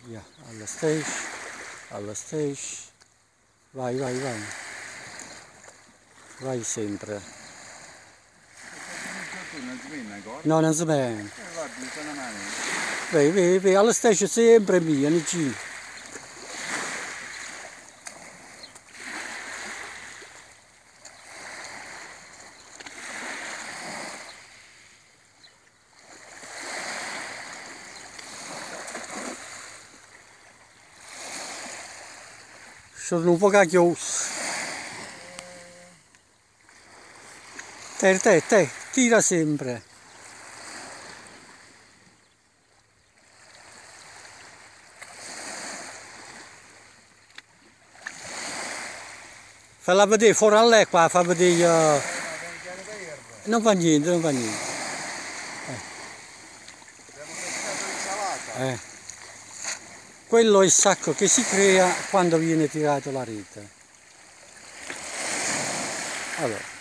via, alla stage, vai, vai sempre. No, non si vede. Vai, alla stage sempre mia, non ci. Sono un po' cacchioso. Te, tira sempre. Falla vedere fuori a lei qua, fa vedere. Non fa niente, non fa niente. Quello è il sacco che si crea quando viene tirato la rete. Allora.